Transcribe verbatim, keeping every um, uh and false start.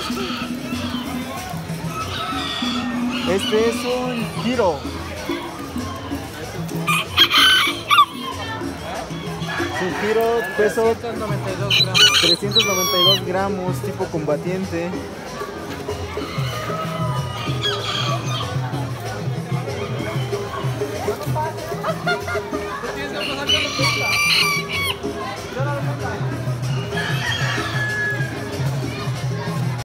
Este es un giro. Su giro, peso trescientos noventa y dos gramos. trescientos noventa y dos gramos, tipo combatiente.